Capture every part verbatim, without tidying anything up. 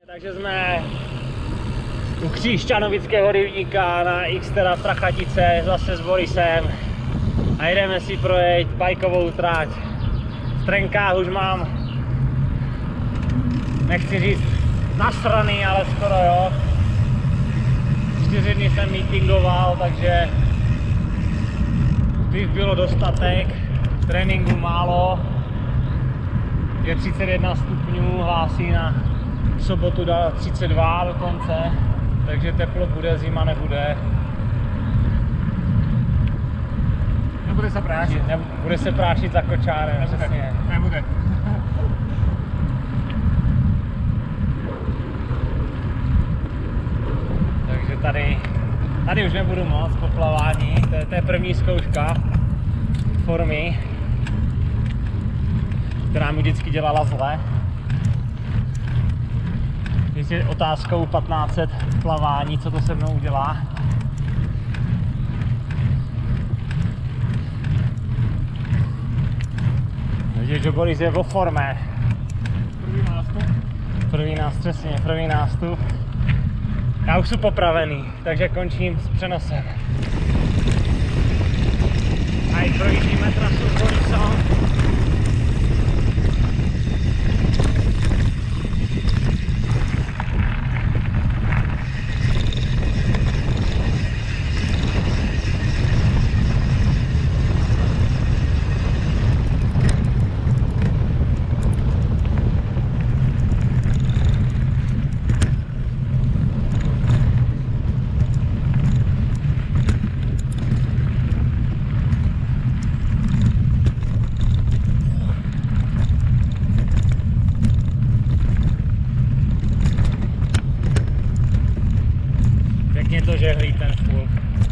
Takže jsme u Kříšťanovického rybníka na Xtera Prachatice zase s Borisem a jdeme si projet bajkovou trať. V trenkách už mám, nechci říct nasraný, ale skoro jo. Čtyři dny jsem meetingoval, takže piv bylo dostatek, tréninku málo. Je třicet jedna stupňů, hlásí na sobotu dá třicet dva dokonce, takže teplo bude, zima nebude. Nebude se prášit. Ne, bude se prášit za kočárem, nebude. přesně. Nebude. Takže tady, tady už nebudu moc po plavání, to je, to je první zkouška formy, která mi vždycky dělala zle. Když je otázkou patnáct set plavání, co to se mnou udělá. Vidíš, že Boris je vo formě. První nástup. První nástup, přesně, první nástup. Já už jsem popravený, takže končím s přenosem. A i projíždíme trasu s Borisem. Pěkně to žehlí ten fůl.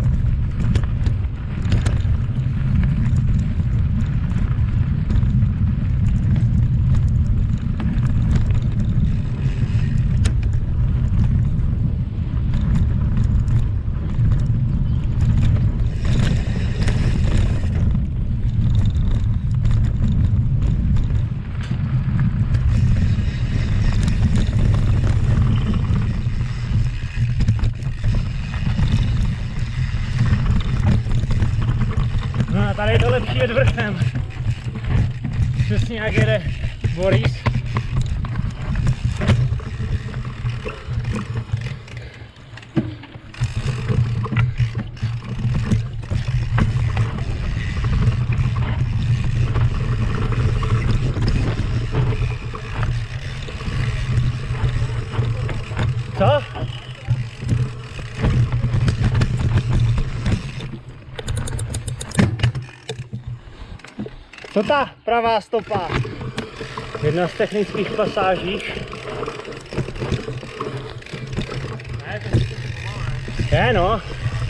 No a tady je to lepší jet vrchem. Přesně jak jede Boris. Co? Co ta pravá stopa? Jedna z technických pasáží. Ne, to je pomalé. Je no.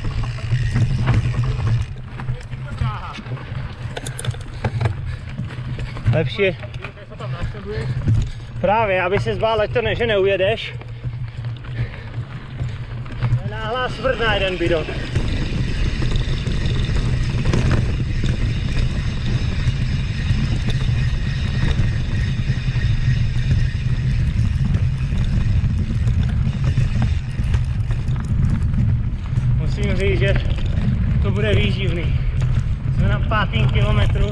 Lepší je Co tam následuješ? právě, aby se zbál, ať to ne, že neujedeš. Je náhlá smrt na jeden bidon. Musím říct, že to bude výživný. Jsme na pátém kilometru.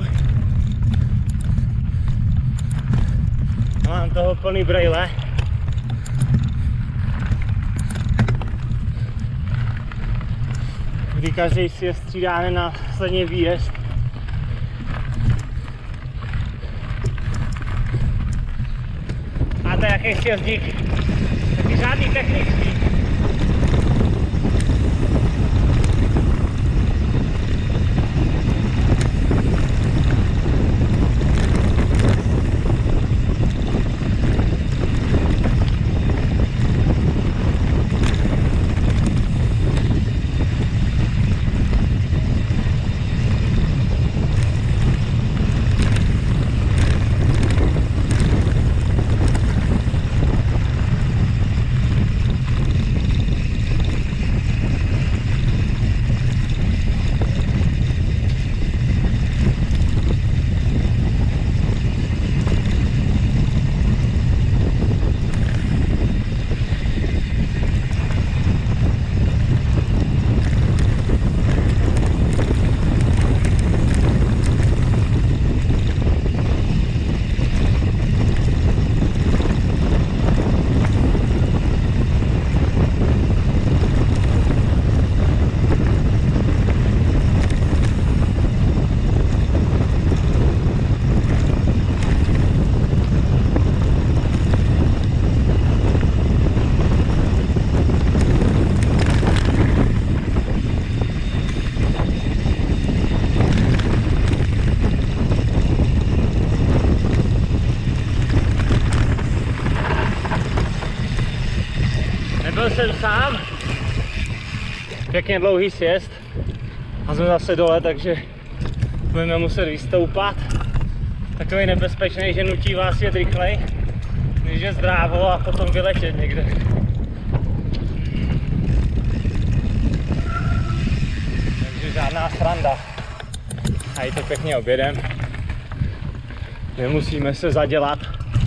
Mám toho plný brejle. Kdy každý si je střídáme na sledně výjezd. A to je jaký sjezdík. Taky žádný technický. jsem sám. Pěkně dlouhý sjezd. A jsme zase dole, takže budeme muset vystoupat. Takový nebezpečný, že nutí vás jet rychlej, než je zdrávo a potom vyletět někde. Takže žádná sranda. A i to pěkně objedem. Nemusíme se zadělat.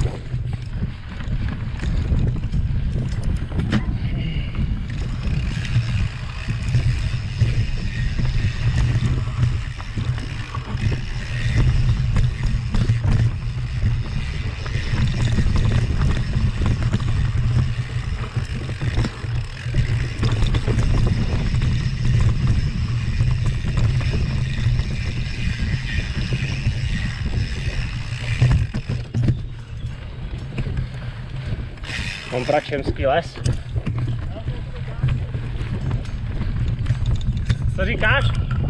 Komprakšemský les. Co říkáš?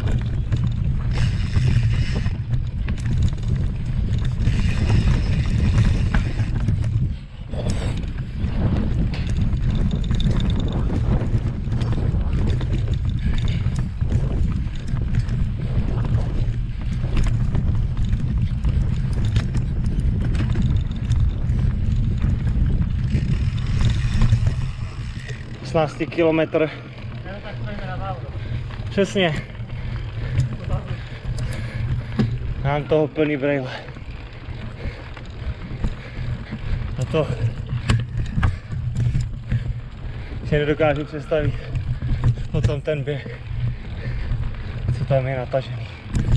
šestnáct kilometr. Přesně. Mám toho plný brejle. A to si nedokážu představit potom ten běh, co tam je natažený.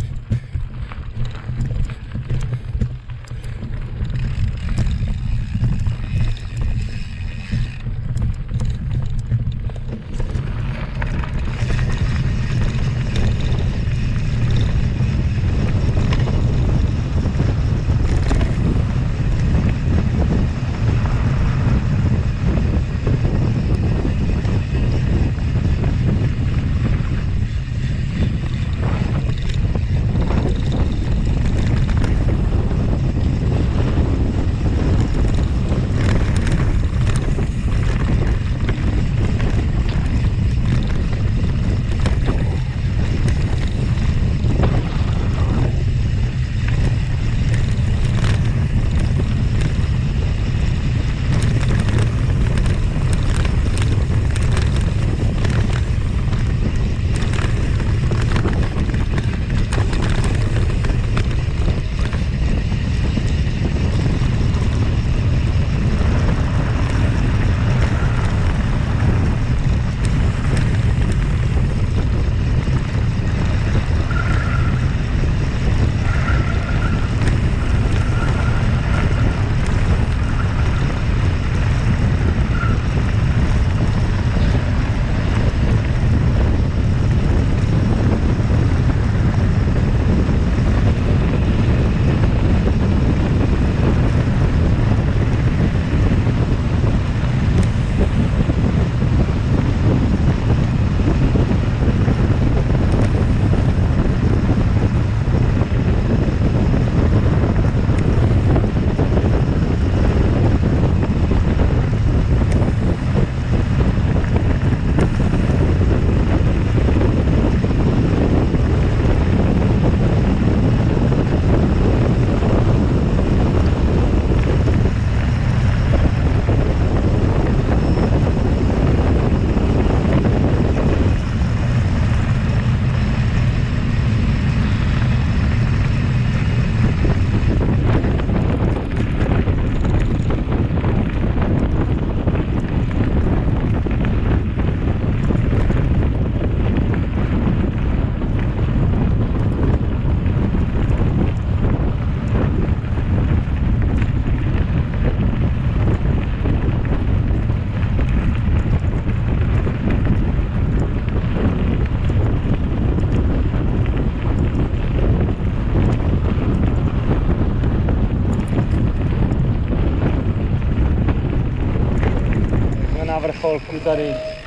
vrcholku tady.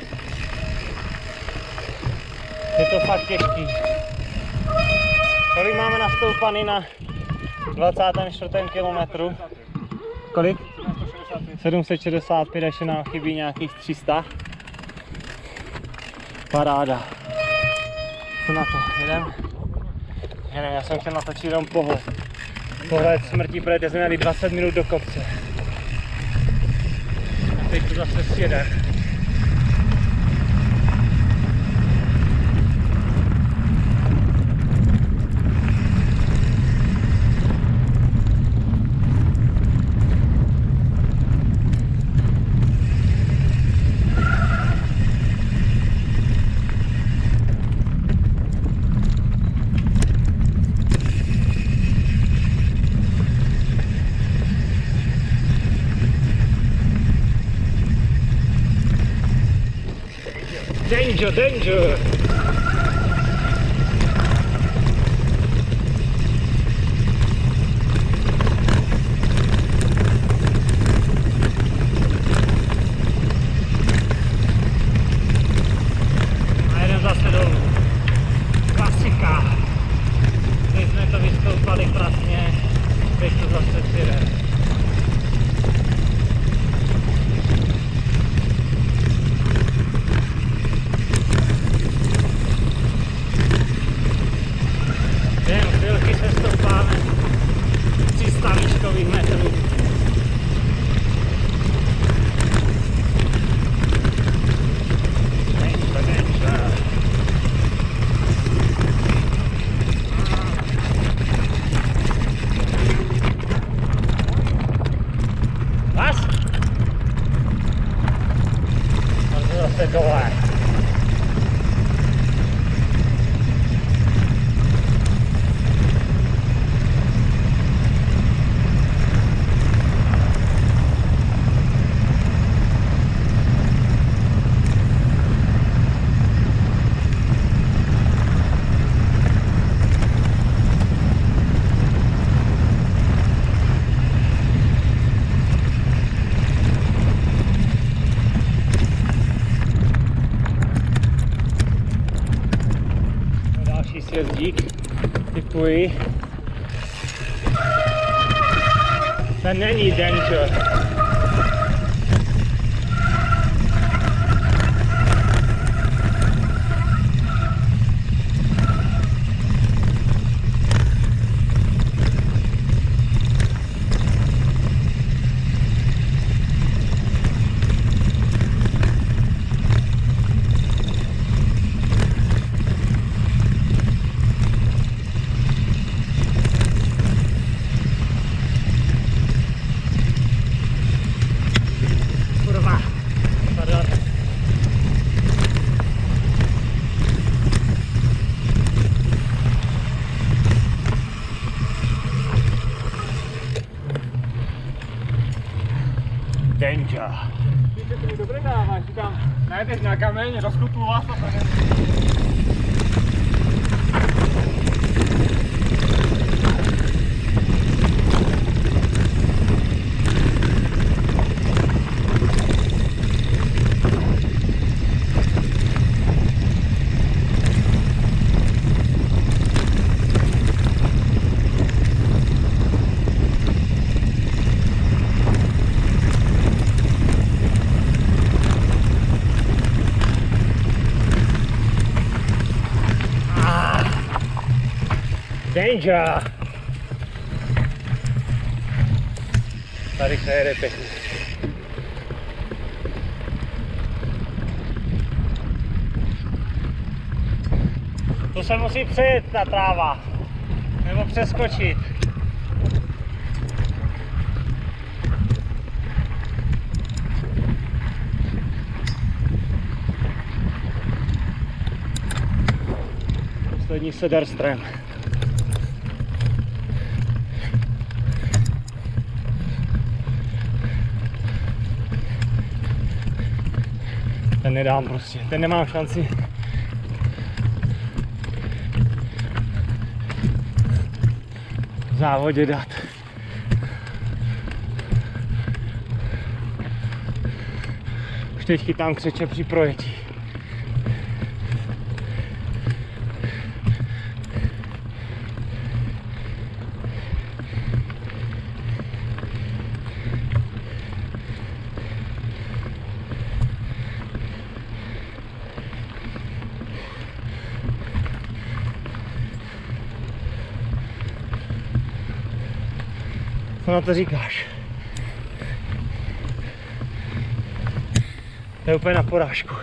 Je to fakt těžký. Kolik máme nastoupaný na dvacátém čtvrtém kilometru? Kolik? sedm set šedesát pět, ještě nám chybí nějakých tři sta. Paráda. Co na to? Jedem? Jedem, já jsem chtěl natočit jenom pohled. Pohled smrtí, protože jsme měli dvacet minut do kopce. A teď to zase sjede. Danger, danger! A jedem zase dolů. Klasika. Teď jsme to vystoupali krásně, teď to zase přijde. Během chvilky se stoupáme tři sta výškových metrů. Danger, danger. Was? A to zase dole. Sjezdík, typuji. Ten není danger. Danger. Ty se mi dobře dáváš, ty tam najedeš na kameň, rozkutu vás a Danger! Tady se jede pěkně. To se musí přejet ta tráva, nebo přeskočit. Poslední Söderström. Ten nedám prostě, ten nemám šanci. V závodě dát. Už teď chytám křeče při projetí. Co na to říkáš? To je úplně na porážku.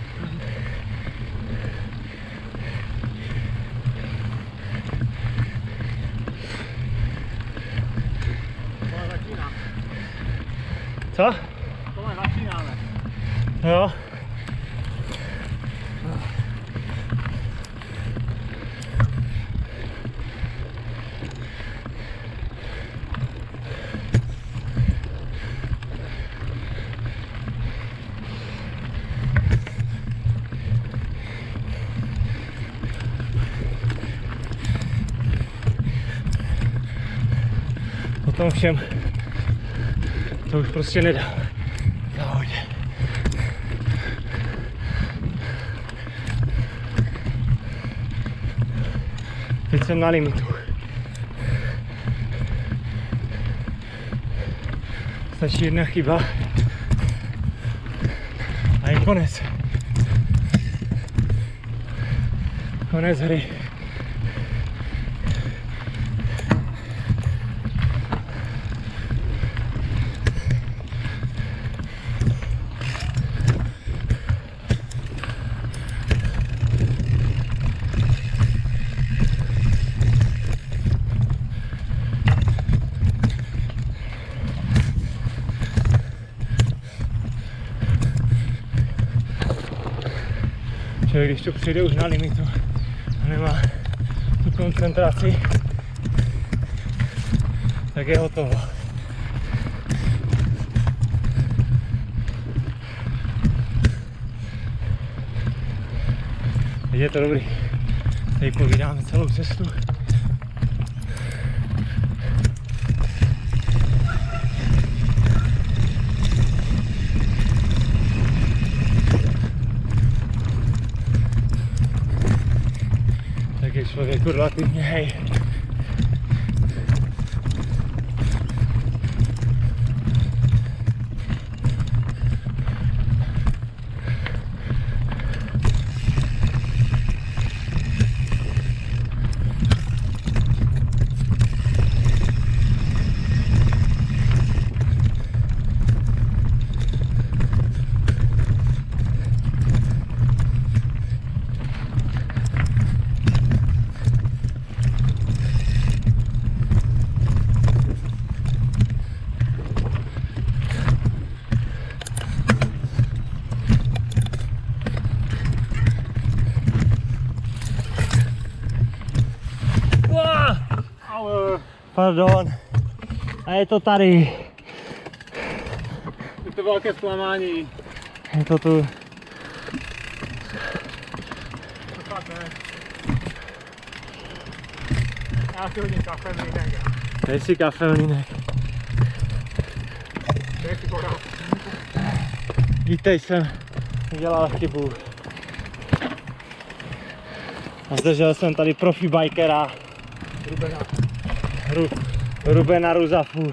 Tohle začíná. Co? Tohle začínáme. Jo. Po tom všem to už prostě nedá. Zahoď. Teď jsem na limitu. Stačí jedna chyba a je konec. Konec hry. Člověk, když to přijde už na limitu a nemá tu koncentraci, tak je hotovo. Teď je to dobrý. Teď povídáme celou cestu. Tak je člověku relativně hej. Pardon. A je to tady. Je to velké zklamání. Je to tu. To fakt ne. Já si hodím kafe, mlínek. Dej si kafe, mlínek. Dej si voda. Vítej, jsem udělal chybu. A zdržel jsem tady profi bikera. Rubena. Ru, Rubena Ruzafu.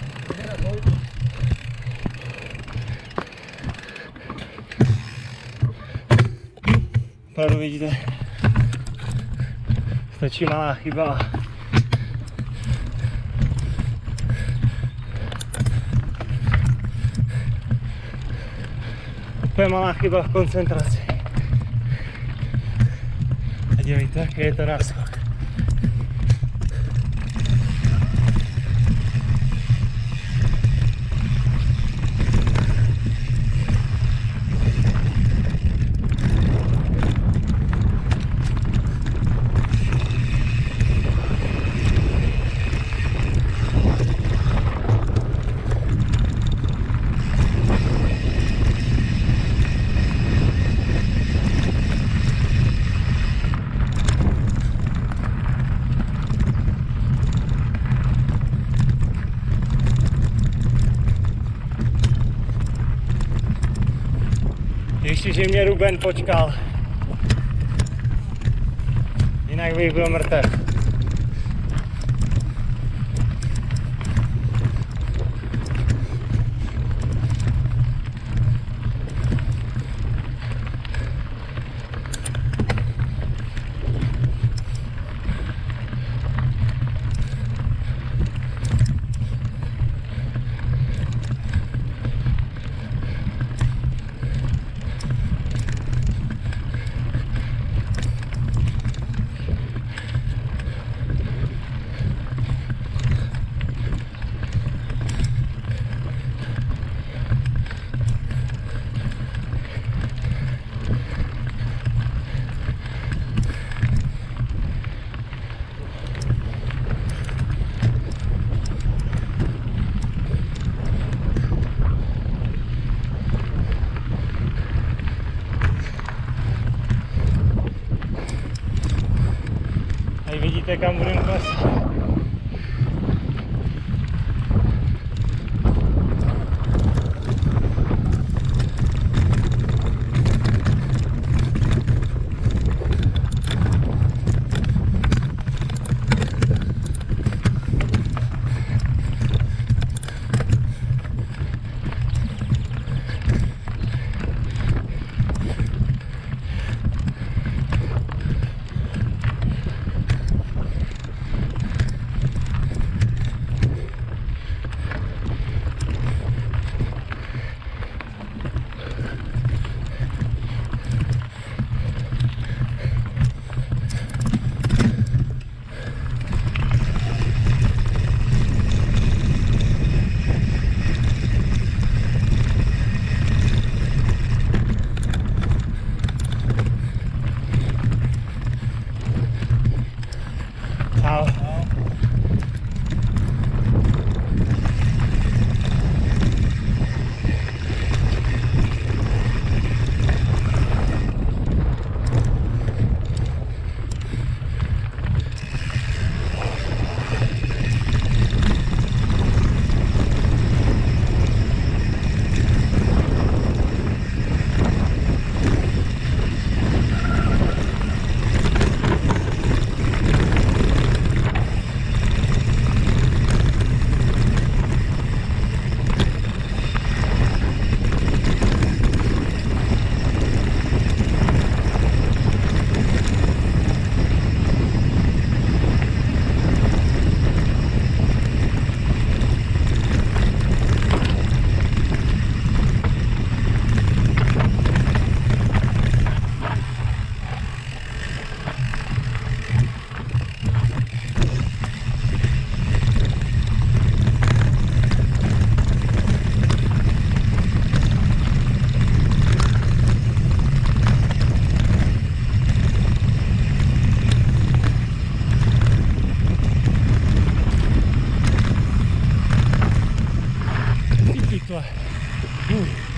Opravdu vidíte, stačí malá chyba. Úplně malá chyba v koncentraci. A dívejte, jaký je to náskok. Ještě, že mě Ruben počkal, jinak bych byl mrtev. někam budeme klesat. Čau. Toi. Mmh.